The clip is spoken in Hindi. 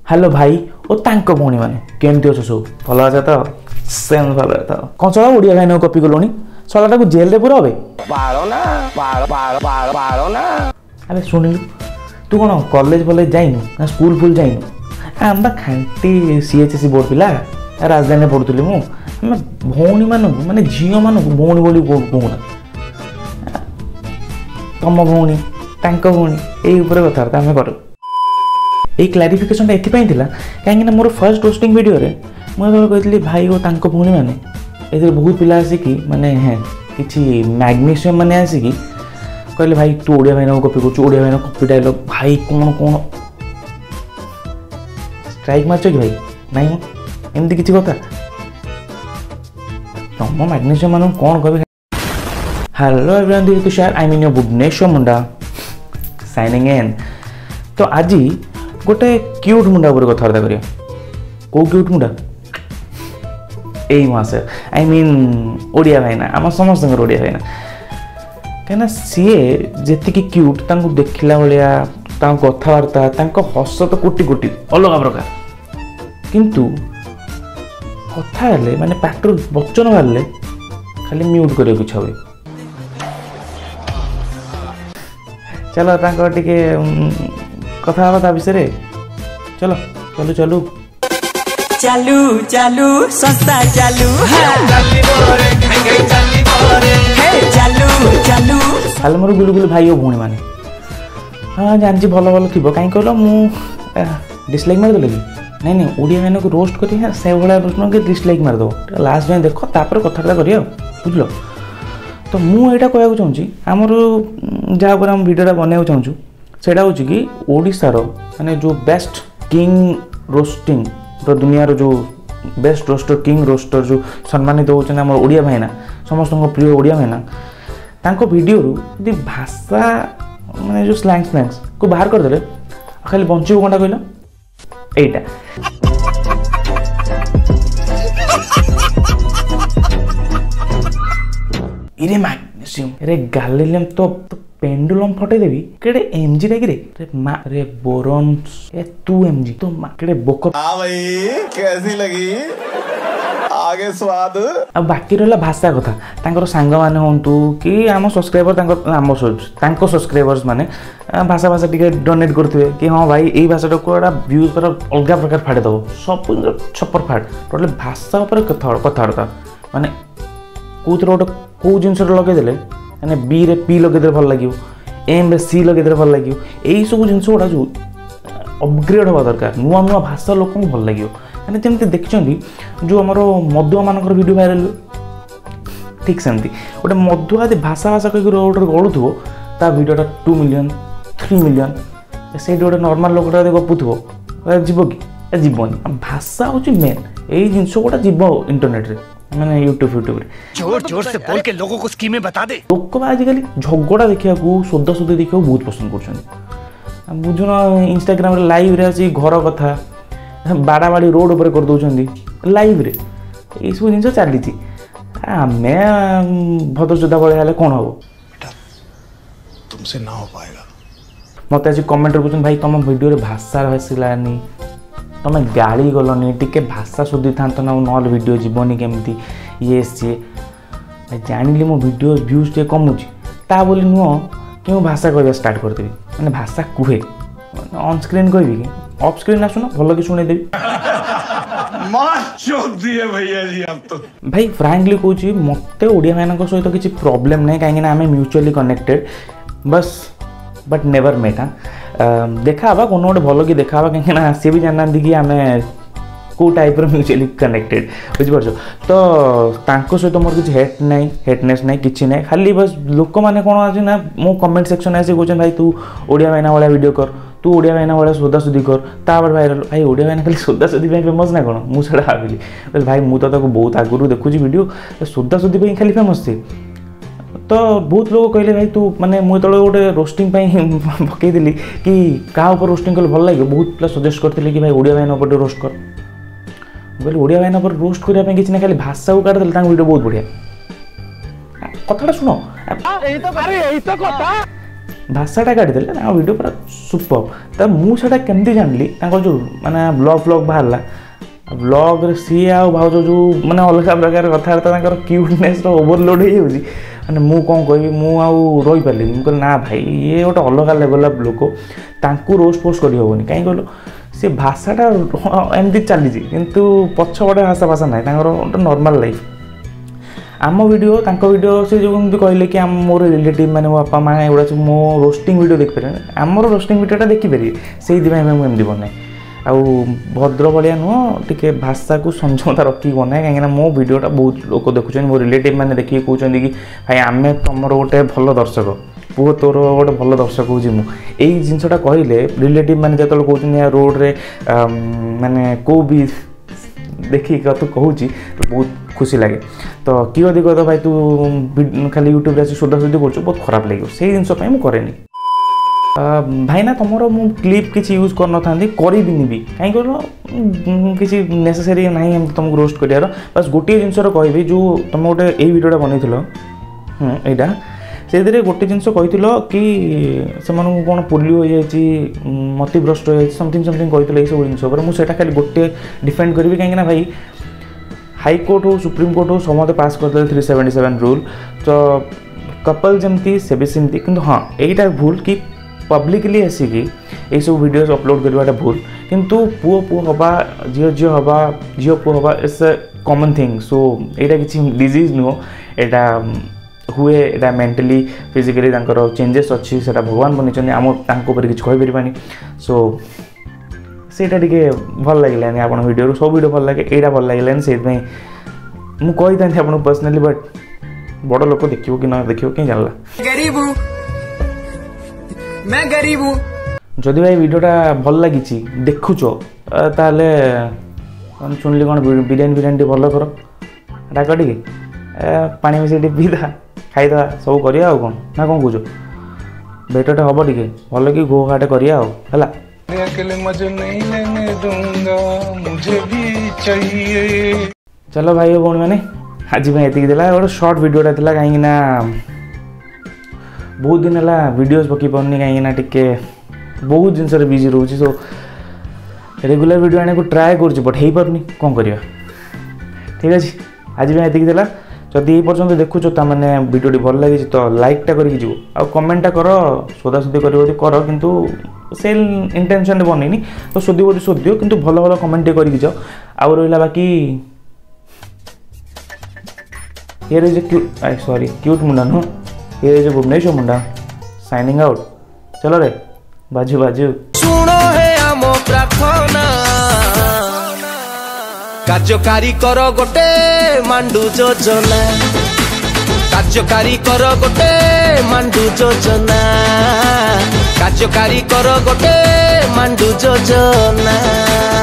हेलो भाई और तांको भौणी माने केमती अच्छे सब भल अच्छा तो सेम भल था कौन चला ओडिया भाई कपी गलुणी शलाटा को जेल रे पूरा अरे शुणिलु तू कौन कॉलेज फॉलेज जाइनु ना स्कूल फुल जाइनु आम खांटी सीएचएससी बोर्ड पिला राजधानी पढ़ुली मु भौणी मान माने झील मान भौणी बोली कहूना तम भौणी तांको भौणी यही कथबार्ता आम करूँ ये क्लारिफिकेशन ये कहीं मोर फर्स्ट रोस्टिंग वीडियो रे मुझे कही भाई और तांको भौणी मैंने ये बहुत पिला आसिकी माने कि मैग्नीशियम मैंने आसिकी कहले भाई तू ओडिया भाई कपी कर ओडिया भाई कपी डायलॉग भाई कौन कौन स्ट्राइक मार्च कि भाई नहीं एमती किसी कथा तुम मैग्नीशियम मान कौन कह hello everyone this Tushar I mean your Bhubaneswar Munda signing in तो आज गोटे क्यूट मुंडा उपर कथबार्ता करिया को क्यूट मुंडा यही महाशय आई मीन ओडिया भाईना आम समस्त ओडिया भाईना कहीं सीए जी क्यूट देखला भाया कथबार्ता हस तो कोटि कोटि अलग प्रकार किंतु कथा माने पाटर वचन बाहर खाली म्यूट करने इच्छा हुए चलो टे कथा विषय चलो चलू चलू चालू चालू सस्ता चालू चालू हाल मोर गुलुगुलु भाई और भौणी मैंने हाँ जानची भल भल थी कहीं कहल मुझे डिसलाइक मारिदेल कि नहीं नहीं ओडिया मैंने को रोस्ट कर से भाया रोस्ट न डिसलाइक मारिदेव लास्ट जाए देख तापर कथबार्ता करिया बुझल तो मुझे कहना चाहूँगी आमर जहाँ पर आम भिडियोटा बनवा चाहूँ सेटा हूँ कि ओडिशार माने जो बेस्ट किंग रोस्टिंग दुनिया जो बेस्ट रोस्टर किंग रोस्टर जो सम्मानित होती आम ओडिया भाईना समस्त प्रिय ओडिया भाईना तांको वीडियो यदि भाषा माने जो स्लैंग्स को बाहर करदे खाली बंचू कौनटा कहल एटा इरे मैग्नीशियम रे गैलिलियम तो पेंडुलम फटेदेवी केड़े एमजी रे रे मा रे बोरॉन ए तू एमजी तो मा केड़े बोक हां भाई कैसी लगी आगे स्वाद अब बाकी रहला भाषा कथा तांकर सांग माने होंतु कि आम सब्सक्राइबर तांको सब्सक्राइबर्स माने भाषा भाषा टिके डोनेट करथिबे कि हां भाई एई भाषाटा कोडा व्यूज पर अलग प्रकार फाड़े दबो सब छपर फाड़ टोटल भाषा ऊपर कथार्ता माने कोथरो गोटे को जिनस लगे देले माने बी रे पी लगे दे भल लागियो एम रे सी लगे दे भल लागियो एई सब जिनस गुडा जो अपग्रेड होवा दरकार नुआ नुआ भाषा लोक को भल लागियो माने जेमते देखछंदी जो हमरो मधुआ मानकर वीडियो वायरल ठीक सेमती गोटे मधुआ आदि भाषा भाषा कहि रोड गळुथबो ता वीडियोटा 2 मिलियन 3 मिलियन से गोटे नॉर्मल लोकटा गपुथबो जीव कि जीवनी भाषा होची मेन एई जिनस गुडा जीव इंटरनेट रे मैंने यूट्यूब रे जोर जोर से बोल के लोगों को स्कीमें बता दे लोक आजिकल झगड़ा देखा सोदा सोदी देखा बहुत पसंद कर बुझुन इंस्टाग्राम रे लाइव रे आसी घर कथा बाड़ा बाड़ी रोड ऊपर कर दौरान लाइव रे ये सब जिन चली आम भद्रचोदा भाई कौन हम तुमसे ना हो पाएगा मत आज कमेंट कर भाई तुम वीडियो रे भाषा भाषलानी तुम गाड़ी गलनी टिके भाषा शोधी था ना ना वीडियो जीवनी केमती ये सी जानिली मो वीडियो व्यूज टे कमुची ता बोली नुह कि मैं भाषा कहवा स्टार्ट करदेवी मैंने भाषा कहे ऑन स्क्रीन कहि कि ऑफ स्क्रीन आसुना भल कि शुणेदेवी भैया जी आप तो भाई फ्रैंकली कहूँ मत ओडिया मान सहित किसी प्रॉब्लम नहीं कहीं आम म्यूचुअली कनेक्टेड बस बट नेवर मेट हाँ देखा कौन गोटे भल कि देखा कहीं सी भी जाना कि आम कौ टाइप म्यूचुअली कनेक्टेड बुझीपार तो सहित मोर किसी हेट नहीं हेटनेस नहीं किसी नहीं खाली बस लोक मैंने कौन आज ना मो कमेंट सेक्शन आसी कहते भाई तू ओडिया भाईना भाया वीडियो कर तू ओडिया भाईना भाया सोदासोदी कर तापर भाइराल भाई ओडिया भाईना खाली सोदासोदी फेमस ना कौन मुझे भाविली भाई मुझे तो बहुत आगुरी देखुची वीडियो सोदासोदी खाली फेमस थी तो बहुत लोग कहले भाई तू माने मुझे गोटे रोस्टिंग पकईली कि क्या रोस्टिंग कले भल लगे बहुत पिला सजेस्ट करते कि भाई ओडिया भाईना पर रोस्ट कर बोले ओडिया भाईना पर रोस्ट करने किसी ना खाली भाषा को काटिदेले वीडियो बहुत बढ़िया कथा शुण भाषाटा काटिदेले वीडियो पूरा सुपर। तो मुझे केमती जानली जो माने ब्लॉग बाहरला ब्लॉग सी आ भाज जो मैंने अलग प्रकार कथबार्ता क्यूटनेस ओवरलोड हो मैंने मु कौन कहि रही पारे मुझे ना भाई ये गोटे अलग लेवल ऑफ लोक तांकु रोस्ट पोस्ट कर हेनी कहीं कहल सी भाषाटा एमती चली किंतु पछपटे भाषा भाषा ना गोटे नॉर्मल लाइफ आम वीडियो से जो कहले कि मोर रिलेटिव मैंने मो बापा माँ एगुड़ा सब मो रोस्टिंग वीडियो देखिपारे आमर रोस्टिंग वीडियोटा देखिपारे से एमती बनाए आउ भद्र भाया नुह टे भाषा को संयमता रखी बनाए कहीं मो वीडियोटा बहुत लोग देखुं मो रिलेटिव मैंने देखिए कहते कि भाई आम तुम गोटे भल दर्शक पुओ तोर गोटे भल दर्शक हूँ मुझे जिनसा कहले रिलेटिव मैंने जो कहते रोड्रे माने को भी देखिए तू कहूँ तो बहुत खुशी लगे तो कि अधिक तो भाई तू खाली यूट्यूब सोधासोधी कर बहुत खराब लगे से जिनपाई मुझे कैनि भाई ना तुम मु क्लिप किसी यूज कर ना करी भी कहीं कह किसी नेसेसरी ना तुमको रोस्ट कर बस गोटे जिनस कहि जो तुम गोटे यही वीडियोटा बनई यहाँ से गोटे जिनस कही कि से कौन पोलियो हो जाए मतिभ्रष्ट हो समथिंग कही सब जिन मुझे खाली गोटे डिफेंड करी कहीं भाई हाईकोर्ट हो सुप्रीम कोर्ट हो समस्त पास करदे 377 रूल तो कपल जमती से भी सेमती कि हाँ यहीटा भूल कि पब्लिकली आसिकी ये सब वीडियोस अपलोड करवाटा भूल किंतु पुओ पुओ हवा झील हवा झील पुओ हवा it's a common thing so यहाँ किसी डिजीज नुह यहाँ हुए यहाँ मेंटली फिजिकली चेंजेस अच्छी से भगवान बनी आम किसी कहीपरानी सो सेटा टे भल लगे आप वीडियो सब वीडियो भल लगे यहाँ भल लगे से मुझे था आपको पर्सनाली बट बड़ लोक देखियो कि ना देखियो कहीं जानला गरीब हूँ मैं गरीब हूँ जदि भाई वीडियोटा भल लगी देखुच ताले शुणिली कौन बिरियानी भल कर डाक टे पानी मिसे पीदा खाईदा सब करिया कौन ना कौन कौच बेटरटा हम टे भल कि घो घाटे करिया है अकेले मजे नहीं लेने दूंगा मुझे भी चाहिए। चलो भाई भौणी मैंने आज ये गोटे शॉर्ट वीडियोटा था कहीं बहुत दिन है वीडियोस पकई पानी कहीं टे बहुत जिनस बिजी रोचे सो रेगुलर वीडियो आने को ट्राए कर बट हो पारनी कौन करवा ठीक अच्छे आज ये जदि ये पर्यटन देखुच मैंने वीडियो भल लगी तो लाइकटा करके कमेंटा कर सोधासोधी कर किंतु सेल इंटेंशन बनईनी तो सोधी सोधियो किंतु भल भल कमेंट करके जाओ आउ रहा बाकी ये रही क्यूट सॉरी क्यूट मुंडा नुह ये रही भुवनेश्वर मुंडा साइनिंग आउट चलो रे बाजू बाजू सुनो है आमो प्रार्थना कार्यकारी कर गोटे मांडू योजना कार्यकारी कर गोटे मांडू योजना कार्यकारी कर गोटे मांडू योजना।